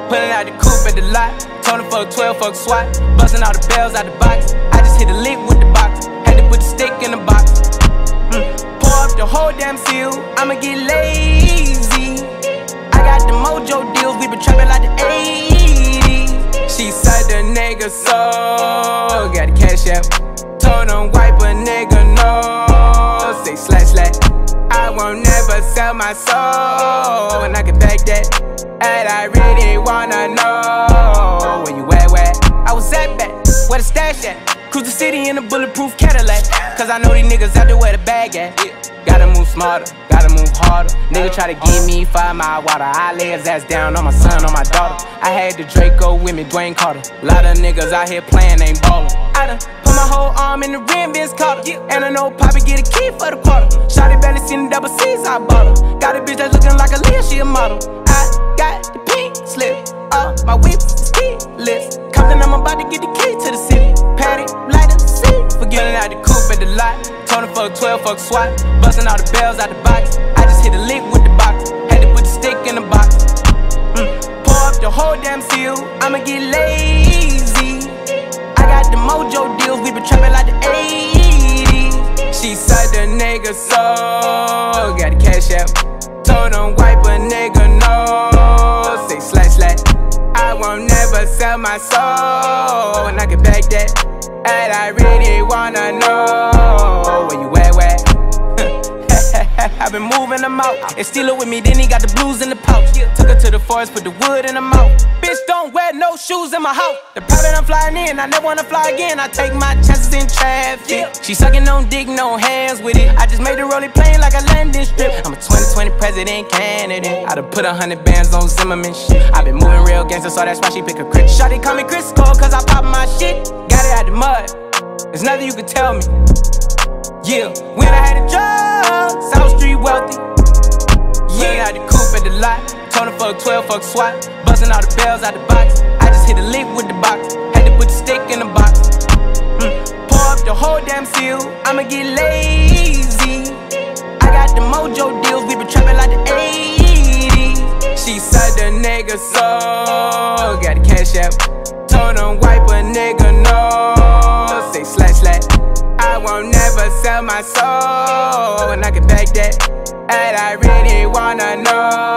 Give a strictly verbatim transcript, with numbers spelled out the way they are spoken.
Pulling out the coupe at the lot. Told him fuck twelve, fuck SWAT. Busting all the bells out the box. I just hit a lick with the box. Had to put the stick in the box. Mm. Pour up the whole damn seal. I'ma get lazy. I got the mojo deals. We been trapping like the eighties. She said the nigga so. Got the cash out. Told him wipe a nigga no. Say slash slash. I won't never sell my soul. And I can back that. And I really wanna know where you at, where I was at back, where the stash at. Cruise the city in a bulletproof Cadillac. Cause I know these niggas out there where the bag at. Gotta move smarter, gotta move harder. Nigga try to give me five mile water. I lay his ass down on my son, on my daughter. I had the Draco with me, Dwayne Carter. Lot of niggas out here playing, ain't ballin'. I done put my whole arm in the rim, Vince Carter. And I know Poppy get a key for the quarter. Shawty barely seen the double C's, I bought her. Got a bitch that's looking like a Leah, she a model. I got the pink slip, uh, my whip is keyless. Compton, I'm about to get the key to the city. Patty, light up the seat. Forgetting out the coupe at the lot. Told him fuck twelve, fuck SWAT. Busting all the bells out the box. I just hit a lick with the box. Had to put the stick in the box. Mm. Pour up the whole damn seal. I'ma get lazy. I got the mojo deals. We been trapping like the eighties. She said the nigga so. Got the cash out. Told him wipe a nigga no. Say slash slash. I won't never sell my soul. And I can back that. And I really wanna know where you at, where I've been moving them out. And steal it with me, then he got the blues in the pouch. Took her to the forest, put the wood in the mouth. Bitch, don't wear no shoes in my house. The private I'm flying in, I never wanna fly again. I take my chances in traffic. She sucking on dick, no hands with it. I just made the rolling plane like a landing strip. I'm a twenty twenty president candidate. I done put a hundred bands on Zimmerman shit. I been moving real gangster, so that's why she pick a crit. Shawty call me Chris Cole, cause I pop my shit. Got it out the mud, there's nothing you can tell me. Yeah, when I had a job, South Street wealthy. Yeah, out the coupe at the lot. Told him fuck twelve, fuck SWAT. Busting all the bells out the box. I just hit a lick with the box. Had to put the stick in the box. Mm. Pour up the whole damn seal. I'ma get lazy. I got the mojo deals. We been trapping like the eighties. She said the nigga so. Got the cash out. Told him wipe a nigga no. Say slash slash. I won't never sell my soul. And I can back that. And I really wanna know